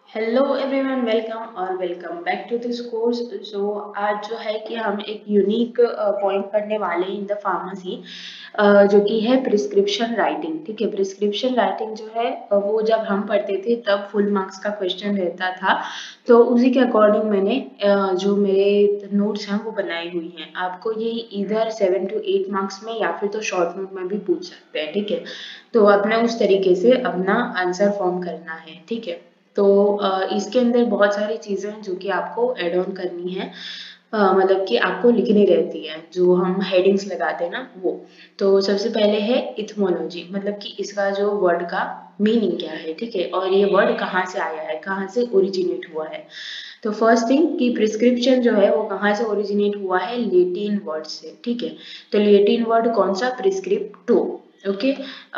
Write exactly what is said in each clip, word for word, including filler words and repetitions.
Hello everyone, welcome और welcome back to this course. So आज जो है कि हम एक यूनिक पॉइंट पढ़ने वाले हैं इन द फार्मेसी, जो कि है प्रिस्क्रिप्शन राइटिंग। ठीक है, प्रिस्क्रिप्शन राइटिंग जो है अ, वो जब हम पढ़ते थे तब फुल मार्क्स का क्वेश्चन रहता था। तो उसी के अकॉर्डिंग मैंने अ, जो मेरे नोट्स हैं वो बनाई हुई हैं। आपको ये इधर सेवन टू एट मार्क्स में या फिर तो शॉर्ट नोट में भी पूछ सकते हैं। ठीक है, तो अपने उस तरीके से अपना आंसर फॉर्म करना है। ठीक है, तो अ, इसके अंदर बहुत सारी चीज़ें हैं जो कि आपको ऐड ऑन करनी है, अ, मतलब कि आपको लिखनी रहती है, जो हम हेडिंग्स लगाते हैं ना वो। तो सबसे पहले है इथमोलॉजी, मतलब कि इसका जो वर्ड का मीनिंग क्या है। ठीक है, और ये वर्ड कहाँ से आया है, कहाँ से ओरिजिनेट हुआ है। तो फर्स्ट थिंग कि प्रिस्क्रिप्शन जो है वो कहाँ से ओरिजिनेट हुआ है, लेटिन वर्ड से। ठीक है, तो लेटिन वर्ड कौन सा, प्रिस्क्रिप्टो। ओके,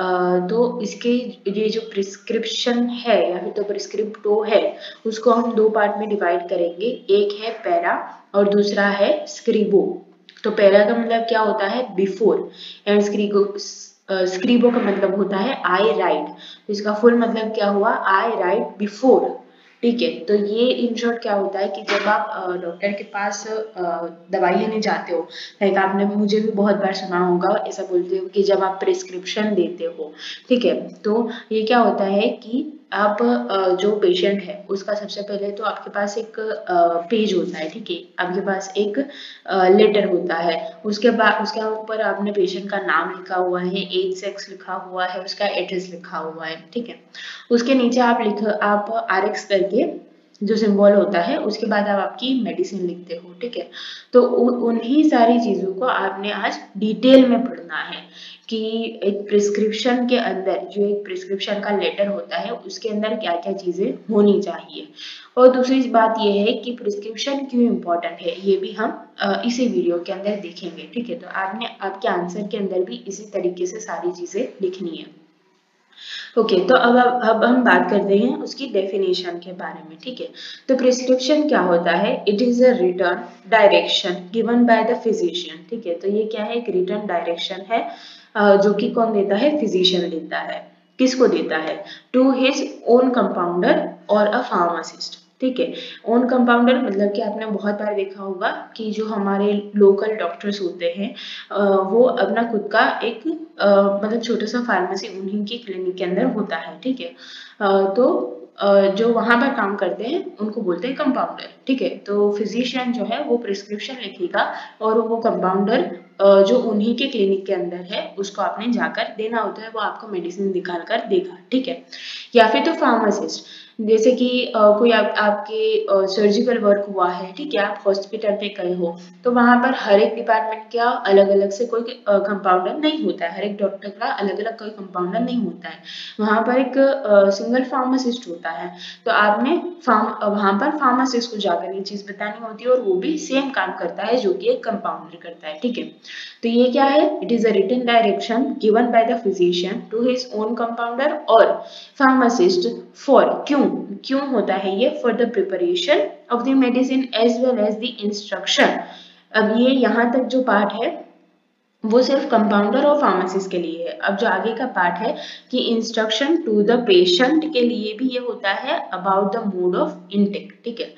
तो इसके ये जो प्रिस्क्रिप्शन है या फिर तो प्रिस्क्रिप्टो है, उसको हम दो पार्ट में डिवाइड करेंगे। एक है पैरा और दूसरा है स्क्रिबो। तो पैरा का मतलब क्या होता है, बिफोर, एंड स्क्रिबो स्क्रिबो का मतलब होता है आई राइट। तो इसका फुल मतलब क्या हुआ, आई राइट बिफोर। ठीक है, तो ये इन शॉर्ट क्या होता है कि जब आप डॉक्टर के पास अ, दवाई लेने जाते हो, लाइक आपने मुझे भी बहुत बार सुना होगा ऐसा बोलते हो कि जब आप प्रिस्क्रिप्शन देते हो, ठीक है, तो ये क्या होता है कि आप अ, जो पेशेंट है उसका सबसे पहले तो आपके पास एक पेज होता है। ठीक है, आपके पास एक लेटर होता है, उसके बाद उसके ऊपर आपने पेशेंट का नाम लिखा हुआ है, एज सेक्स लिखा हुआ है, उसका एड्रेस लिखा हुआ है। ठीक है, उसके नीचे आप लिख आप आर एक्स करके जो सिंबल होता है, उसके बाद आप आपकी मेडिसिन लिखते हो। ठीक है, तो उन्हीं सारी चीज़ों को आपने आज डिटेल में पढ़ना है कि एक प्रिस्क्रिप्शन के अंदर, जो एक प्रिस्क्रिप्शन का लेटर होता है, उसके अंदर क्या क्या चीज़ें होनी चाहिए। और दूसरी बात यह है कि प्रिस्क्रिप्शन क्यों इम्पोर्टेंट है, ये भी हम अ, इसी वीडियो के अंदर देखेंगे। ठीक है, तो आपने आपके आंसर के अंदर भी इसी तरीके से सारी चीज़ें लिखनी है। ओके, तो अब अब अब हम बात करते हैं उसकी डेफिनेशन के बारे में। ठीक है, तो प्रिस्क्रिप्शन क्या होता है, it is a written direction given by the physician. ठीक है, तो ये क्या है, एक रिटर्न डायरेक्शन है, अ, जो कि कौन देता है, फिजिशियन देता है। किसको देता है, टू हिज ओन कंपाउंडर और अ फार्मासिस्ट। ठीक है, ओन कंपाउंडर मतलब कि आपने बहुत बार देखा होगा कि जो हमारे लोकल डॉक्टर्स होते हैं, अ, वो अपना खुद का एक अ, मतलब छोटा सा फार्मेसी उन्हीं की क्लिनिक के अंदर होता है। ठीक है, अ, तो अ, जो वहां पर काम करते हैं उनको बोलते हैं कंपाउंडर। ठीक है, तो फिजिशियन जो है वो प्रिस्क्रिप्शन लिखेगा और वो कंपाउंडर जो उन्हीं के क्लिनिक के अंदर है उसको आपने जाकर देना होता है, वो आपको मेडिसिन निकाल कर देगा। ठीक है, या फिर तो फार्मासिस्ट, जैसे कि अ, कोई आप, आपके सर्जिकल वर्क हुआ है, ठीक है, आप हॉस्पिटल पे गए हो, तो वहां पर हर एक डिपार्टमेंट का अलग अलग से कोई कंपाउंडर नहीं होता है, हर एक डॉक्टर का अलग अलग कोई कंपाउंडर नहीं होता है, वहां पर एक सिंगल फार्मासिस्ट होता है। तो आपने फार्म वहां पर फार्मासिस्ट को जाकर ये चीज बतानी होती है, और वो भी सेम काम करता है जो कि एक कंपाउंडर करता है। ठीक है, तो ये क्या है, it is a written direction given by the physician to his own compounder और फार्मासिस्ट फॉर, क्यों क्यों होता है ये, for the preparation of the medicine as well as the instruction. अब ये यहाँ तक जो पार्ट है वो सिर्फ कंपाउंडर और फार्मासिस्ट के लिए है। अब जो आगे का पार्ट है कि इंस्ट्रक्शन टू द पेशेंट के लिए भी ये होता है about the mode of intake. ठीक है,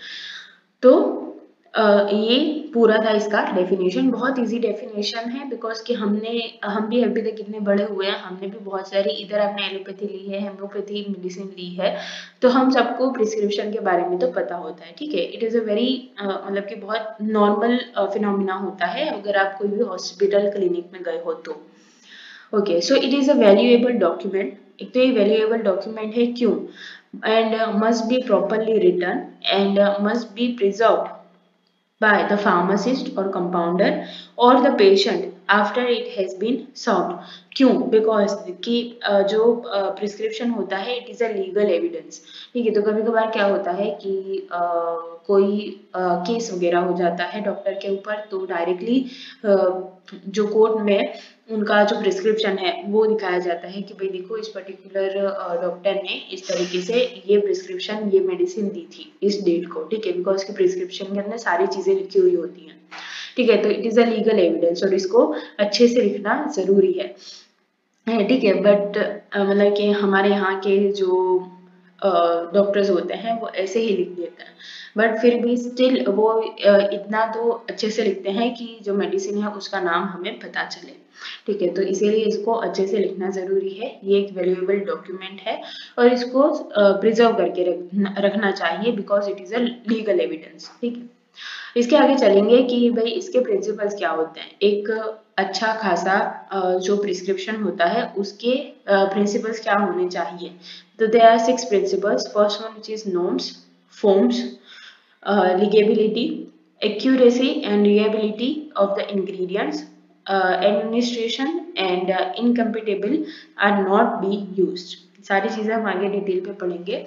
तो अ, ये पूरा था इसका डेफिनेशन। बहुत इजी डेफिनेशन है, बिकॉज कि हमने हम भी अभी तक कितने बड़े हुए हैं, हमने भी बहुत सारी, इधर आपने एलोपैथी ली है, होम्योपैथी मेडिसिन ली है, तो हम सबको प्रिस्क्रिप्शन के बारे में तो पता होता है। ठीक है, इट इज़ अ वेरी मतलब कि बहुत नॉर्मल फिनोमिना होता है अगर आप कोई भी हॉस्पिटल क्लिनिक में गए हो तो। Okay, so it is a valuable document. एक तो ये वैल्यूएबल डॉक्यूमेंट है क्यों, and must be properly written and must be preserved by the pharmacist or compounder or the patient after it has been served। क्यों, because कि uh, जो prescription uh, होता है it is a legal evidence. ठीक है, तो कभी कभार क्या होता है कि uh, कोई केस uh, वगैरह हो जाता है डॉक्टर के ऊपर, तो डायरेक्टली uh, जो कोर्ट में उनका जो प्रिस्क्रिप्शन है वो दिखाया जाता है कि भाई देखो, इस पर्टिकुलर डॉक्टर ने इस तरीके से ये प्रिस्क्रिप्शन, ये मेडिसिन दी थी इस डेट को। ठीक है, बिकॉज की प्रिस्क्रिप्शन के अंदर सारी चीजें लिखी हुई होती हैं। ठीक है, तो it is a legal evidence और इसको अच्छे से लिखना जरूरी है। ठीक है, बट मतलब कि हमारे यहाँ के जो डॉक्टर्स होते हैं वो ऐसे ही लिख देते हैं, बट फिर भी स्टिल वो uh, इतना तो अच्छे से लिखते हैं कि जो मेडिसिन है उसका नाम हमें पता चले, ठीक है। तो इसीलिए इसको अच्छे से लिखना ज़रूरी है, ये एक वैल्यूएबल डॉक्यूमेंट है और इसको प्रिजर्व करके रखना रखना चाहिए because it is a legal evidence, ठीक है। इसके आगे चलेंगे कि भाई इसके प्रिंसिपल्स क्या होते हैं। एक अच्छा खासा जो प्रिस्क्रिप्शन होता है उसके प्रिंसिपल्स क्या होने चाहिए, तो there are six principles. First one which is norms, forms, legibility, accuracy and reliability of the ingredients, uh, administration and uh, incompatible are not be used। सारी चीजें हम आगे डिटेल पे पढ़ेंगे।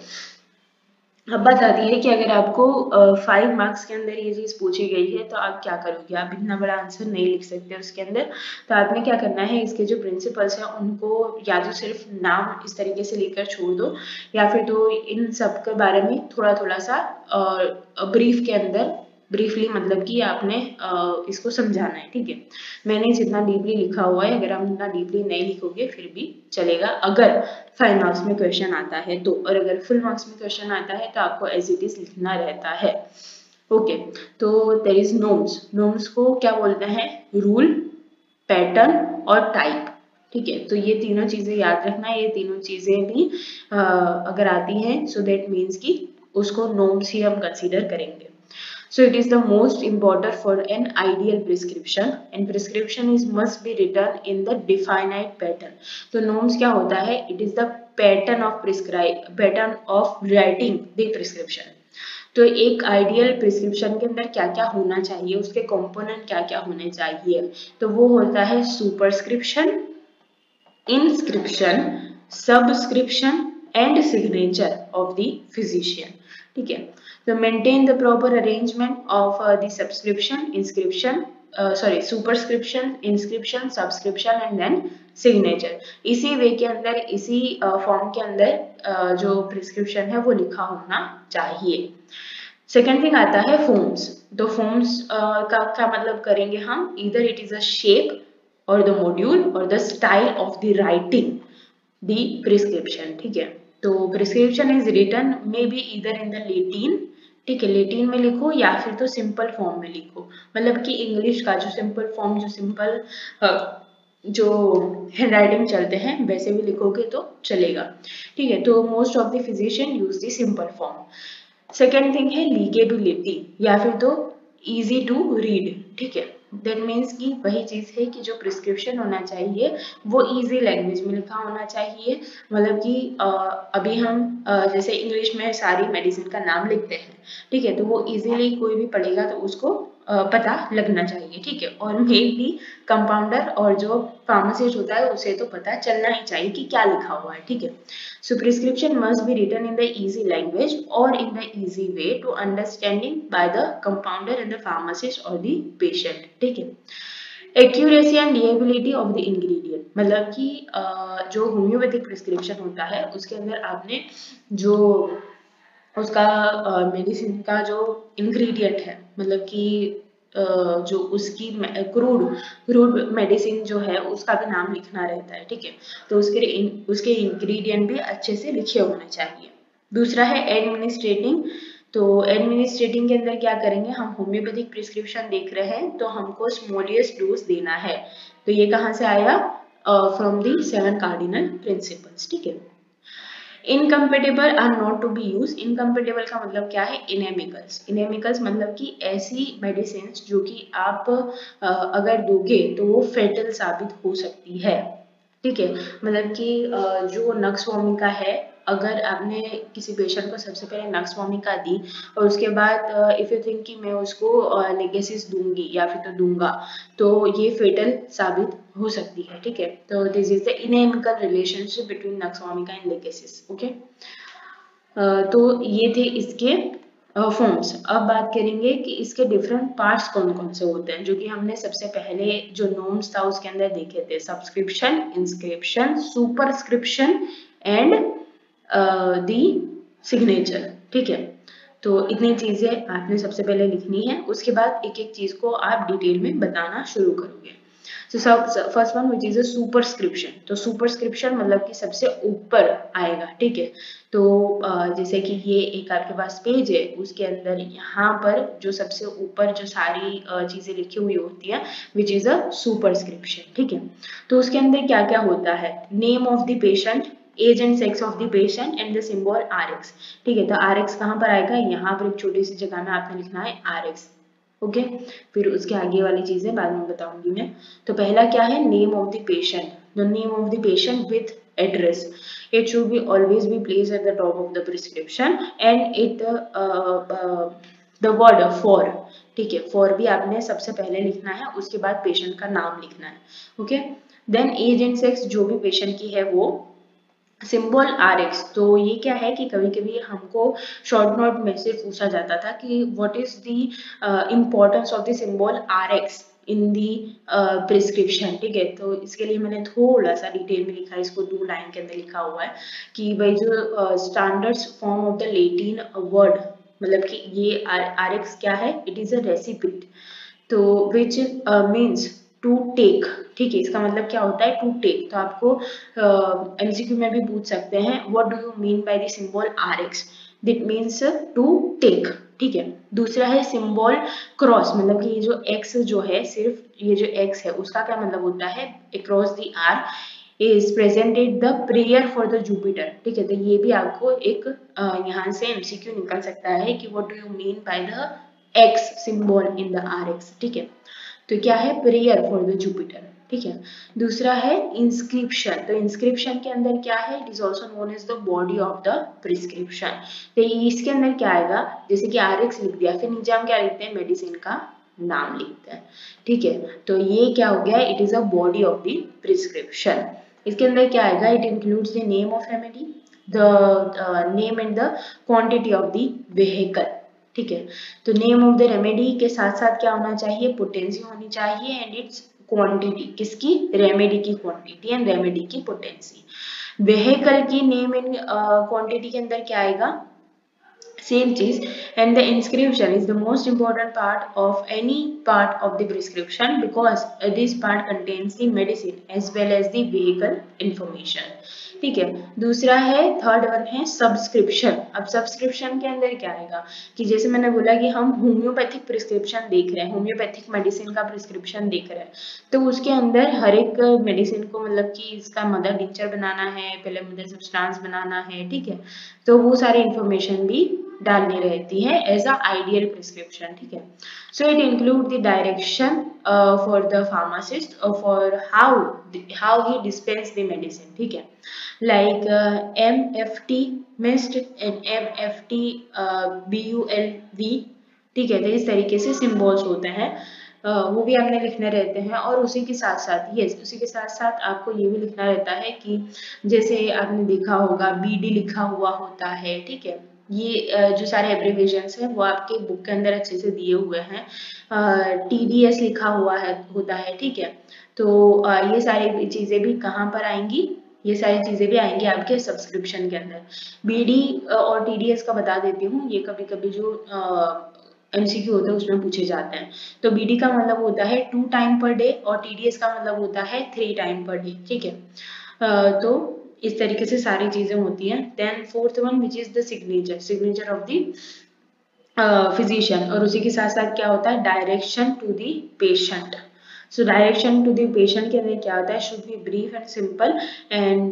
अब बात आती है कि अगर आपको फाइव uh, मार्क्स के अंदर ये चीज पूछी गई है तो आप क्या करोगे, आप इतना बड़ा आंसर नहीं लिख सकते उसके अंदर, तो आपने क्या करना है, इसके जो प्रिंसिपल्स हैं उनको या तो सिर्फ नाम इस तरीके से लिखकर छोड़ दो या फिर तो इन सब के बारे में थोड़ा थोड़ा सा ब्रीफ uh, के अंदर ब्रीफली मतलब कि आपने uh, इसको समझाना है, ठीक है। मैंने जितना डीपली लिखा हुआ है, अगर आप उतना डीपली नहीं लिखोगे फिर भी चलेगा अगर फाइव मार्क्स में क्वेश्चन आता है तो, और अगर फुल मार्क्स में क्वेश्चन आता है तो आपको एज इट इज लिखना रहता है, ओके। तो देयर इज नॉर्म्स। नॉर्म्स को क्या बोलते हैं, रूल, पैटर्न और टाइप, ठीक है। तो ये तीनों चीजें याद रखना, ये तीनों चीजें भी आ, अगर आती हैं सो दैट मीन्स कि उसको नॉर्म्स ही हम कंसीडर करेंगे। So it is the most important for an ideal prescription and prescription is must be written in the definite pattern। तो norms क्या होता है, it is the pattern of prescribe pattern of writing the prescription। तो एक ideal prescription के अंदर क्या क्या होना चाहिए, उसके कंपोनेंट क्या क्या होने चाहिए, तो वो होता है superscription, inscription, subscription and signature of the physician, ठीक है। तो maintain the proper arrangement of the subscription, inscription, sorry superscription, inscription, subscription and then signature. इसी वे के अंदर, इसी फॉर्म uh, के अंदर uh, जो प्रिस्क्रिप्शन है वो लिखा होना चाहिए। सेकेंड थिंग आता है फॉर्म्स। तो फॉर्म्स uh, का क्या मतलब करेंगे हम, इधर इट इज अ शेप और द मॉड्यूल और the style of the writing the prescription, ठीक है। तो prescription is written may be इधर इन द लेटिन, ठीक है, लेटिन में लिखो या फिर तो सिंपल फॉर्म में लिखो, मतलब कि इंग्लिश का जो सिंपल फॉर्म, जो सिंपल जो हैंड राइटिंग चलते हैं वैसे भी लिखोगे तो चलेगा, ठीक है। तो most of the physician use the simple form. Second thing है लीगेबिलिटी या फिर तो इजी टू रीड, ठीक है। दैट मीन्स कि वही चीज है कि जो प्रिस्क्रिप्शन होना चाहिए वो इजी लैंग्वेज में लिखा होना चाहिए, मतलब कि अभी हम जैसे इंग्लिश में सारी मेडिसिन का नाम लिखते हैं, ठीक है, तो वो इजीली कोई भी पढ़ेगा तो उसको पता लगना चाहिए, ठीक है। और मेनली कंपाउंडर और जो फार्मासिस्ट होता है उसे तो पता चलना ही चाहिए कि क्या लिखा हुआ है, ठीक है। So prescription must be written in the easy language or in the easy way to understanding by the compounder and the pharmacist or the patient, ठीक है। Accuracy and reliability of the ingredient, मतलब कि जो homeopathic prescription होता है उसके अंदर आपने जो उसका मेडिसिन का जो इंग्रेडिएंट है, मतलब कि जो उसकी क्रूड क्रूड मेडिसिन जो है उसका भी नाम लिखना रहता है, ठीक है। तो उसके उसके इंग्रेडिएंट भी अच्छे से लिखे होने चाहिए। दूसरा है एडमिनिस्ट्रेटिंग। तो एडमिनिस्ट्रेटिंग के अंदर क्या करेंगे, हम होम्योपैथिक प्रिस्क्रिप्शन देख रहे हैं तो हमको स्मॉलेस्ट डोज देना है, तो ये कहाँ से आया, from the seven cardinal principles, ठीक है। Incompatible are not to be use. Incompatible का मतलब क्या है, इनेमिकल्स। इनेमिकल्स मतलब कि ऐसी मेडिसिन जो कि आप अगर दोगे तो वो फेटल साबित हो सकती है, ठीक है। मतलब कि जो नक्स वोमिका है, अगर आपने किसी पेशेंट को सबसे पहले नक्स वोमिका दी और उसके बाद इफ यू थिंक कि मैं उसको लेगेसिस दूंगी या फिर तो दूंगा, तो ये फेटल साबित हो सकती है, ठीक है। तो this is the inimical relationship between nux vomica and Lachesis, okay. तो ये थे इसके फॉर्म्स। uh, अब बात करेंगे कि इसके डिफरेंट पार्ट्स कौन कौन से होते हैं, जो कि हमने सबसे पहले जो नॉर्म्स था उसके अंदर देखे थे, subscription, inscription, superscription and the signature, ठीक है। तो इतनी चीजें आपने सबसे पहले लिखनी है, उसके बाद एक एक चीज को आप डिटेल में बताना शुरू करोगे। सो सब first one which is a superscription, तो सुपरस्क्रिप्शन मतलब कि सबसे ऊपर आएगा, ठीक है। तो जैसे कि ये एक आपके पास पेज है, उसके अंदर यहाँ पर जो सबसे ऊपर जो सारी चीजें लिखी हुई होती है विच इज अ सुपरस्क्रिप्शन, ठीक है। तो उसके अंदर क्या क्या होता है, name of the patient, age and sex of the patient and the symbol R X, ठीक है। तो आर एक्स कहाँ पर आएगा, यहाँ पर एक छोटी सी जगह में आपने लिखना है आर एक्स, ओके। फिर उसके आगे वाली चीजें बाद में बताऊंगी मैं। तो पहला क्या है, name of the patient, the name of the patient with address, it should be always be placed at the top of the prescription and it uh, uh, the word for, ठीक है, for भी आपने सबसे पहले लिखना है, उसके बाद पेशेंट का नाम लिखना है, okay. Then age and sex जो भी पेशेंट की है वो, सिंबल आर एक्स, तो ये क्या है कि कभी कभी हमको शॉर्ट नोट में से पूछा जाता था कि what is the importance of the symbol R X in the prescription, ठीक है। तो इसके लिए मैंने थोड़ा सा डिटेल में लिखा है, इसको दो लाइन के अंदर लिखा हुआ है कि भाई जो standard form of the Latin word, मतलब कि ये आर एक्स क्या है, इट इज अ रेसिपिट, तो विच मीन्स टू टेक, ठीक है। इसका मतलब क्या होता है, टू टेक। तो आपको एमसीक्यू uh, में भी पूछ सकते हैं what do you mean by the symbol R X, that means to take, ठीक है। दूसरा है सिंबल क्रॉस, मतलब कि ये जो एक्स जो है, सिर्फ ये जो एक्स है उसका क्या मतलब होता है, across the R is presented the prayer for the Jupiter, ठीक है। तो ये भी आपको एक uh, यहाँ से एमसीक्यू निकल सकता है कि what do you mean by the X symbol in the R X, ठीक है। तो क्या है, प्रेयर फॉर द जुपिटर, ठीक है। दूसरा है इंस्क्रिप्शन, तो इंस्क्रिप्शन के अंदर क्या है, it is also known as the body of the prescription. तो इसके अंदर क्या आएगा, जैसे कि आर एक्स लिख दिया, फिर नीचे हम क्या लिखते हैं, मेडिसिन का नाम लिखते हैं, ठीक है। तो ये क्या हो गया, it is a body of the prescription. इसके अंदर क्या आएगा, it includes the name of remedy, the name and the quantity of the vehicle, ठीक है। तो नेम ऑफ द रेमेडी के साथ साथ क्या होना चाहिए, पोटेंसी होनी चाहिए एंड इट्स क्वांटिटी, किसकी, रेमेडी की क्वांटिटी एंड रेमेडी की पोटेंसी। व्हीकल की नेम एंड क्वांटिटी के अंदर क्या आएगा, same चीज, and the inscription is the most important part of any part of the prescription because this part contains the medicine as well as the vehicle information, ठीक है। दूसरा है, थर्ड वन है सब्सक्रिप्शन। अब सब्सक्रिप्शन के अंदर क्या आएगा कि जैसे मैंने बोला कि हम होम्योपैथिक प्रिस्क्रिप्शन देख रहे हैं, होम्योपैथिक मेडिसिन का प्रिस्क्रिप्शन देख रहे हैं, तो उसके अंदर हर एक मेडिसिन को मतलब कि इसका मदर टिंचर बनाना है, पहले मदर सब्सटेंस बनाना है, ठीक है। तो वो सारी इंफॉर्मेशन भी डालनी रहती है एज अ आइडियल प्रिस्क्रिप्शन, ठीक है। So it include the direction for the pharmacist for how how he dispense the medicine, ठीक है। Like M F T mist and M F T B U L V, ठीक है। तो इस तरीके से सिंबल्स होते हैं, Uh, वो भी आपने लिखने रहते हैं। और उसी के साथ साथ यस उसी के साथ साथ आपको ये भी लिखना रहता है कि जैसे आपने देखा होगा बीडी लिखा हुआ होता है, ठीक है। ये जो सारे एब्रिविएशंस हैं वो आपके बुक के अंदर अच्छे से दिए हुए हैं, टीडीएस लिखा हुआ है होता है, ठीक है। तो ये सारी चीजें भी कहाँ पर आएंगी, ये सारी चीजें भी आएंगी आपके सब्सक्रिप्शन के अंदर। बीडी और टीडीएस का बता देती हूँ, ये कभी कभी जो एमसीक्यू होते हैं उसमें पूछे जाते हैं। तो बीडी का मतलब होता है टू टाइम पर डे और टीडीएस का मतलब होता है थ्री टाइम पर डे, ठीक है। uh, तो इस तरीके से सारी चीजें होती हैं। Then fourth one which is the signature, signature of the physician, और उसी के साथ साथ क्या होता है, direction to the patient. So direction to the patient के अंदर क्या होता है, should be brief and simple and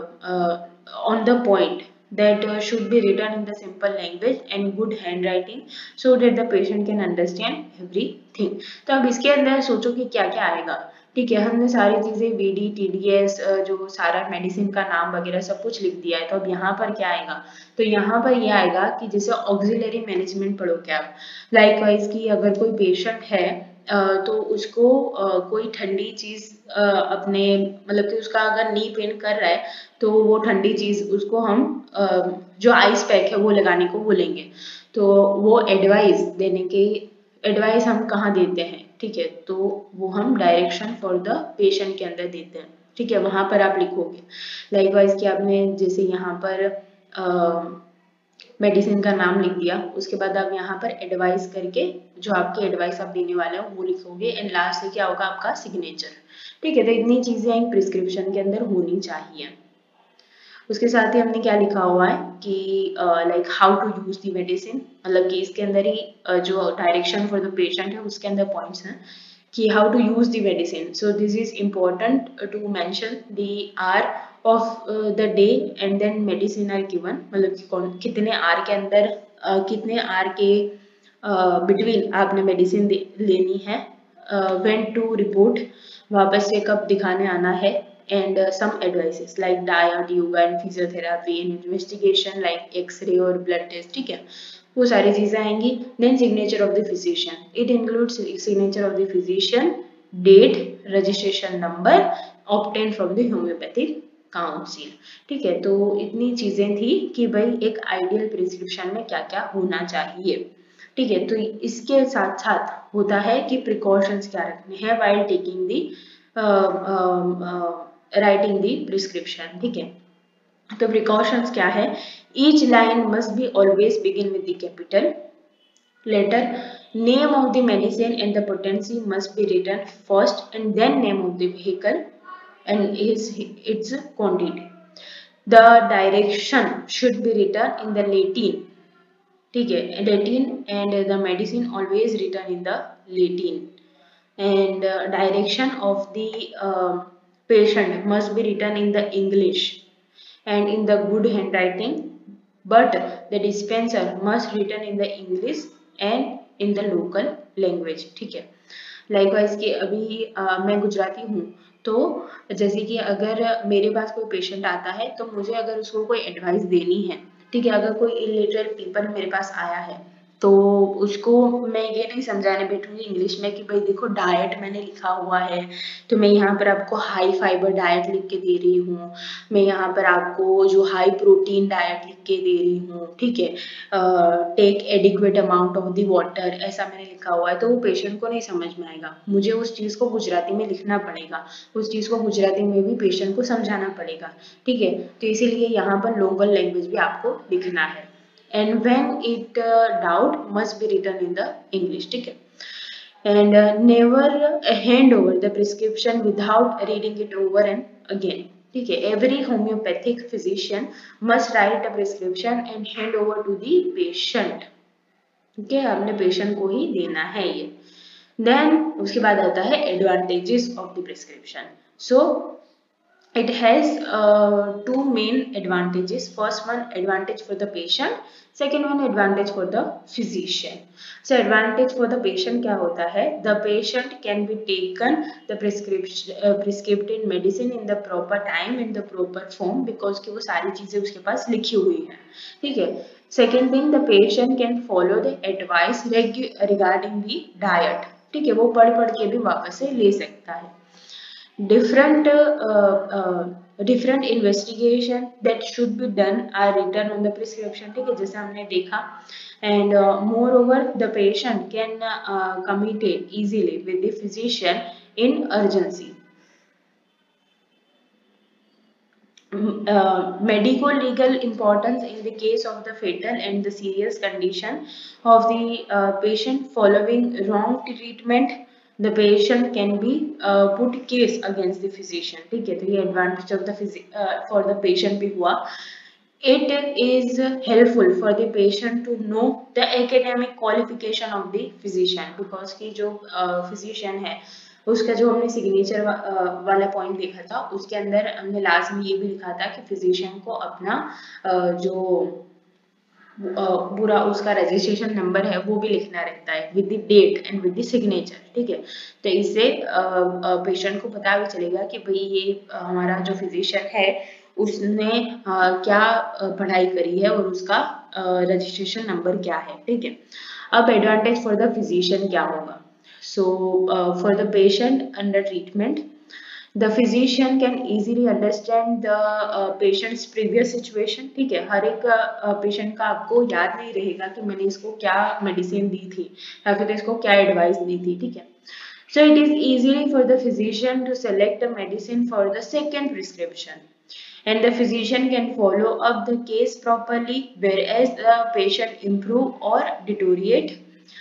on the point, that uh, should be written in the simple language and good handwriting so that the patient can understand everything। तो अब इसके अंदर सोचो कि क्या क्या आएगा, ठीक है। हमने सारी चीजें बीडी टीडीएस जो सारा मेडिसिन का नाम वगैरह सब कुछ लिख दिया है। तो अब यहाँ पर क्या आएगा, तो यहाँ पर ये आएगा कि जैसे ऑक्सिलरी मैनेजमेंट पढ़ोगे आप, लाइक वाइज कि अगर कोई पेशेंट है तो उसको कोई ठंडी चीज अपने मतलब कि उसका अगर नी पेन कर रहा है तो वो ठंडी चीज उसको हम जो आइस पैक है वो लगाने को बोलेंगे। तो वो एडवाइस देने के एडवाइस हम कहाँ देते हैं, ठीक है। तो वो हम डायरेक्शन फॉर द पेशेंट के अंदर देते हैं, ठीक है। वहां पर आप लिखोगे लाइक वाइज कि आपने जैसे यहाँ पर आ, मेडिसिन का नाम लिख दिया, उसके बाद आप यहाँ पर एडवाइस करके जो आपकी एडवाइस आप देने वाले हो वो लिखोगे, एंड लास्ट में क्या होगा आपका सिग्नेचर। ठीक है, तो इतनी चीजें एक प्रिस्क्रिप्शन के अंदर होनी चाहिए। उसके साथ ही हमने क्या लिखा हुआ है कि like how to use the medicine, मतलब कि इसके अंदर ही uh, जो डायरेक्शन फॉर द पेशेंट है उसके अंदर पॉइंट्स हैं कि how to use the medicine. So this is important to mention the hour of the day and then medicine are given, मतलब कि कौन कितने आर के अंदर uh, कितने आर के बिटवीन uh, आपने मेडिसिन लेनी है, व्हेन टू रिपोर्ट वापस से कब दिखाने आना है, and uh, some advices like diet, yoga and physiotherapy and investigation like x-ray और blood test। ठीक है, वो सारी चीजें आएंगी। then signature of the physician, it includes signature of the physician, date, registration number obtained from the homeopathic council। ठीक है, तो इतनी चीजें थी कि भाई एक आइडियल प्रिस्क्रिप्शन में क्या क्या होना चाहिए। ठीक है, तो इसके साथ साथ होता है कि प्रिकॉशंस क्या रखने हैं while taking the uh, uh, uh, writing the prescription. ठीक है, तो प्रिकॉशंस क्या है, each line must be always begin with the capital letter, name of the medicine and the potency must be written first and then name of the vehicle and its quantity, the direction should be written in the Latin. ठीक है, Latin and the medicine always written in the Latin, and uh, direction of the uh, patient must be written in the English and in the good handwriting, but the dispenser must written in the English and in the local language। ठीक है, likewise कि अभी uh, मैं गुजराती हूँ, तो जैसे कि अगर मेरे पास कोई पेशेंट आता है तो मुझे अगर उसको कोई एडवाइस देनी है, ठीक है, अगर कोई इलिटरेट पीपल मेरे पास आया है तो उसको मैं ये नहीं समझाने बैठूंगी इंग्लिश में कि भाई देखो डाइट मैंने लिखा हुआ है, तो मैं यहाँ पर आपको हाई फाइबर डाइट लिख के दे रही हूँ, मैं यहाँ पर आपको जो हाई प्रोटीन डाइट लिख के दे रही हूँ। ठीक है, take adequate amount of the water, ऐसा मैंने लिखा हुआ है, तो वो पेशेंट को नहीं समझ में आएगा, मुझे उस चीज को गुजराती में लिखना पड़ेगा, उस चीज को गुजराती में भी पेशेंट को समझाना पड़ेगा। ठीक है, तो इसीलिए यहाँ पर लोकल लैंग्वेज भी आपको लिखना है, and when it uh, doubt must be written in the English। ठीक है, and uh, never hand over the prescription without reading it over and again। ठीक है, every homeopathic physician must write a prescription and hand over to the patient। ठीक है, आपने patient को ही देना है ये। देन उसके बाद आता है advantages of the prescription। so it has uh, two main advantages, first one advantage for the patient, second one advantage for the physician। so advantage for the patient क्या होता है, the patient can be taken the prescription uh, prescribed medicine in the proper time in the proper form because कि वो सारी चीजें उसके पास लिखी हुई हैं। ठीक है, second thing the patient can follow the advice regarding the diet। ठीक है, वो पढ़ पढ़ के भी वापस से ले सकता है। different uh, uh, different investigation that should be done are written on the prescription। ठीक है, जैसे हमने देखा, and uh, moreover the patient can uh, communicate easily with the physician in urgency। Uh, medical legal importance in the case of the fatal and the serious condition of the uh, patient following wrong treatment, the patient can be uh, put case against the physician। ठीक है, तो ये advantage of the uh, for the patient भी हुआ। It is helpful for the patient to know the academic qualification of the physician because कि जो uh, physician है उसका जो हमने सिग्नेचर वा, वाला पॉइंट देखा था उसके अंदर हमने लास्ट में ये भी लिखा था कि फिजिशियन को अपना जो पूरा उसका रजिस्ट्रेशन नंबर है वो भी लिखना रहता है with the date and with the signature. ठीक है, तो इससे पेशेंट को पता भी चलेगा कि भाई ये हमारा जो फिजिशियन है उसने क्या पढ़ाई करी है और उसका रजिस्ट्रेशन नंबर क्या है। ठीक है, अब एडवांटेज फॉर द फिजिशियन क्या होगा। So uh, for the patient under treatment, the physician can easily understand the uh, patient's previous situation। ठीक है, हर एक पेशेंट uh, का आपको याद नहीं रहेगा कि मैंने इसको क्या मेडिसिन दी थी या फिर इसको क्या एडवाइस दी थी। ठीक है, so it is easily for the physician to select a medicine for the second prescription and the physician can follow up the case properly, whereas the patient improve or deteriorate,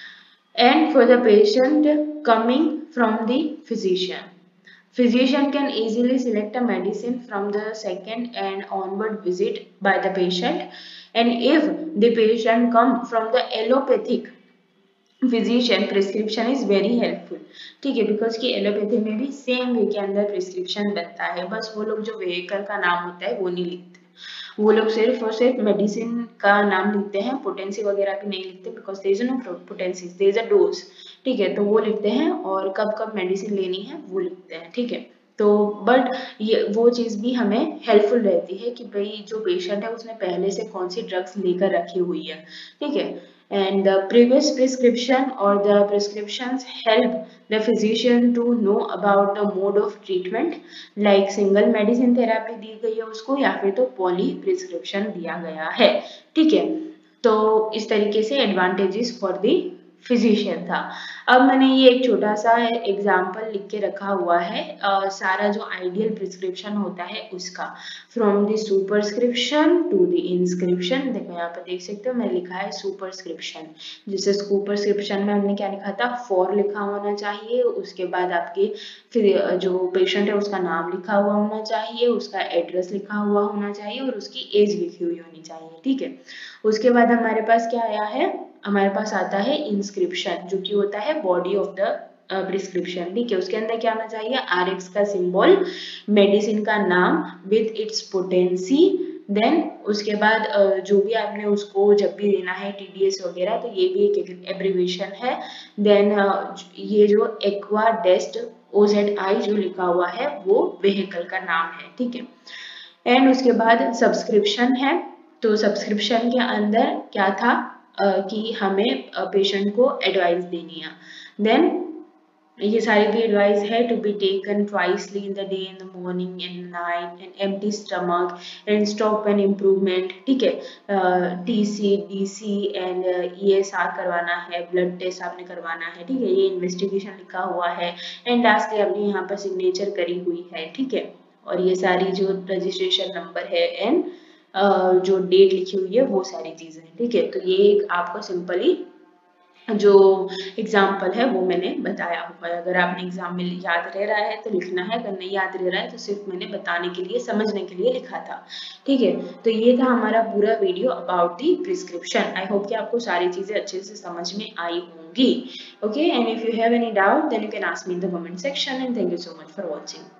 and for the patient coming from the physician. Physician can easily select a medicine from the second and onward visit by the patient, and if the patient come from the allopathic physician prescription is very helpful, ठीक है, because की allopathy में भी same way के अंदर prescription बनता है, बस वो लोग जो व्हीकल का नाम होता है वो नहीं लिखते, वो लोग सिर्फ और सिर्फ मेडिसिन का नाम लिखते हैं, पोटेंसी वगैरह भी नहीं लिखते, because there is no potency, there is a dose, ठीक है, तो वो लिखते हैं और कब कब मेडिसिन लेनी है वो लिखते हैं, ठीक है। तो बट ये वो चीज़ भी हमें हेल्पफुल रहती है कि भाई जो पेशेंट है उसने पहले से कौन सी ड्रग्स लेकर रखी हुई है, ठीक है, and the previous prescription or the prescriptions help the physician to know about the mode of treatment, like single medicine therapy दी गई है उसको या फिर तो पॉली प्रिस्क्रिप्शन दिया गया है, ठीक है। तो इस तरीके से एडवांटेजेस फॉर दी फिजिशियन था। अब मैंने ये एक छोटा सा एग्जाम्पल लिख के रखा हुआ है, आ, सारा जो आइडियल प्रिस्क्रिप्शन होता है उसका, from the superscription to the inscription. देखो यहाँ पर देख सकते हो मैंने लिखा है सुपरस्क्रिप्शन, जैसे सुपरस्क्रिप्शन में हमने क्या लिखा था, फॉर लिखा होना चाहिए, उसके बाद आपके फिर जो पेशेंट है उसका नाम लिखा हुआ होना चाहिए, उसका एड्रेस लिखा हुआ होना चाहिए और उसकी एज लिखी हुई होनी चाहिए, ठीक है। उसके बाद हमारे पास क्या आया है, हमारे पास आता है इंस्क्रिप्शन, जो कि होता है बॉडी ऑफ द प्रिस्क्रिप्शन, ठीक है। उसके अंदर क्या होना चाहिए, आर एक्स का सिंबल, मेडिसिन का नाम विद इट्स पोटेंसी, देन उसके बाद जो भी आपने उसको जब भी लेना है टीडीएस वगैरह, तो ये भी एक एब्रीविएशन है। देन ये जो एक्वा डेस्ट ओजेड आई जो लिखा हुआ है वो व्हीकल का नाम है, ठीक है। एंड उसके बाद सब्सक्रिप्शन है, तो सब्सक्रिप्शन के अंदर क्या था uh, कि हमें पेशेंट uh, को एडवाइस देनी है, देन ये सारी भी एडवाइस है to be taken twicely in the day, in the morning and night, and empty stomach and stop and improvement, ठीक है। टीसी डीसी एंड ईएसआर करवाना है, ब्लड टेस्ट आपने करवाना है, ठीक है, ये इन्वेस्टिगेशन लिखा हुआ है, एंड लास्टली आपने यहाँ पर सिग्नेचर करी हुई है, ठीक है। और ये सारी जो रजिस्ट्रेशन नंबर है एंड Uh, जो डेट लिखी हुई है वो सारी चीजें, ठीक है। तो ये एक आपको सिंपली जो एग्जाम्पल है वो मैंने बताया हुआ है, अगर आपने एग्जाम में याद रह रहा है तो लिखना है, अगर नहीं याद रह रहा है तो सिर्फ मैंने बताने के लिए, समझने के लिए लिखा था, ठीक है। तो ये था हमारा पूरा video about the prescription. I hope कि आपको सारी चीजें अच्छे से समझ में आई होंगी, okay. And if you have any doubt then you can ask me in the comment section, and thank you so much for watching.